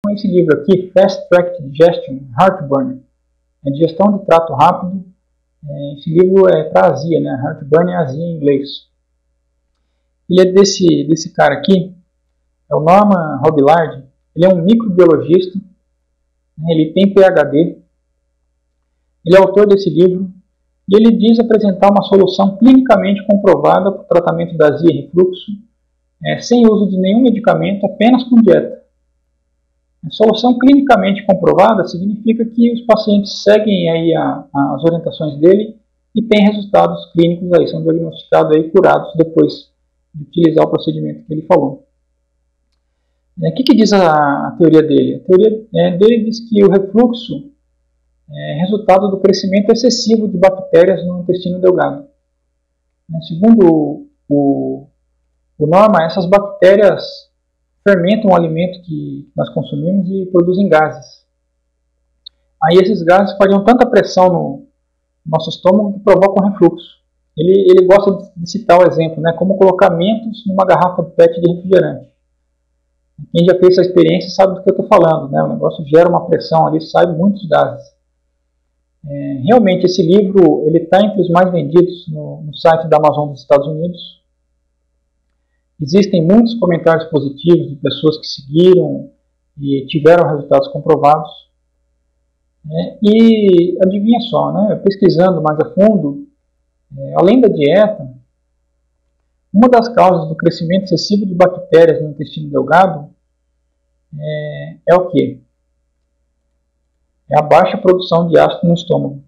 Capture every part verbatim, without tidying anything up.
com esse livro aqui, Fast Track Digestion, Heartburn, é digestão de trato rápido. É, esse livro é para azia, né? Heartburn é azia em inglês. Ele é desse, desse cara aqui, é o Norman Robillard. Ele é um microbiologista, né? Ele tem P H D, ele é autor desse livro, e ele diz apresentar uma solução clinicamente comprovada para o tratamento da azia e refluxo, é, sem uso de nenhum medicamento, apenas com dieta. A solução clinicamente comprovada significa que os pacientes seguem aí a, a, as orientações dele e têm resultados clínicos aí, são diagnosticados aí, curados depois de utilizar o procedimento que ele falou. É, o que, que diz a, a teoria dele? A teoria é, dele diz que o refluxo é resultado do crescimento excessivo de bactérias no intestino delgado. É, segundo o, o, o Norman, essas bactérias fermentam o alimento que nós consumimos e produzem gases. Aí esses gases fariam tanta pressão no nosso estômago que provocam refluxo. Ele, ele gosta de citar o exemplo, né, como colocar mentos numa garrafa de P E T de refrigerante. Quem já fez essa experiência sabe do que eu estou falando, né? O negócio gera uma pressão ali, sai muitos gases. É, realmente esse livro ele está entre os mais vendidos no, no site da Amazon dos Estados Unidos. Existem muitos comentários positivos de pessoas que seguiram e tiveram resultados comprovados. É, e adivinha só, né, pesquisando mais a fundo, é, além da dieta, uma das causas do crescimento excessivo de bactérias no intestino delgado é, é o quê? É a baixa produção de ácido no estômago.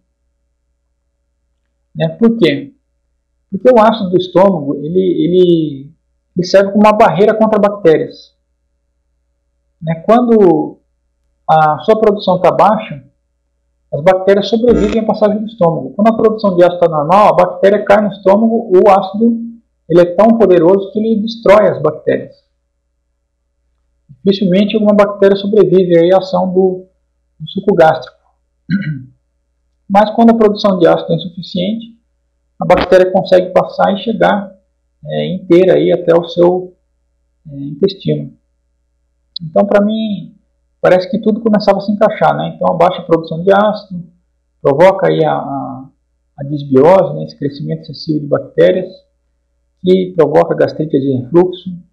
Né, por quê? Porque o ácido do estômago ele, ele ele serve como uma barreira contra bactérias. Né? Quando a sua produção está baixa, as bactérias sobrevivem à passagem do estômago. Quando a produção de ácido está normal, a bactéria cai no estômago, o ácido ele é tão poderoso que ele destrói as bactérias. Dificilmente alguma bactéria sobrevive aí à ação do, do suco gástrico. Mas quando a produção de ácido é insuficiente, a bactéria consegue passar e chegar É, inteira aí até o seu é, intestino. Então, para mim, parece que tudo começava a se encaixar, né? Então, a baixa produção de ácido provoca aí a, a, a disbiose, né? Esse crescimento excessivo de bactérias, que provoca gastrite e refluxo.